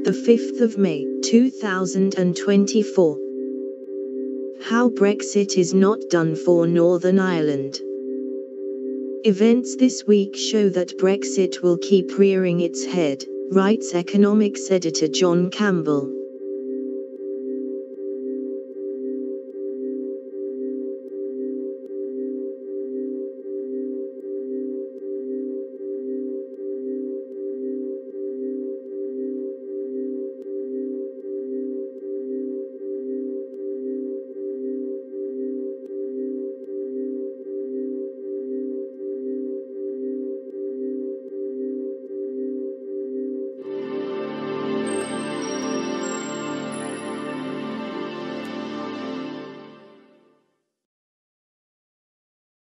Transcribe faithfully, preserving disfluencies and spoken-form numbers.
the fifth of May, two thousand twenty-four. How Brexit is not done for Northern Ireland. Events this week show that Brexit will keep rearing its head, writes economics editor John Campbell.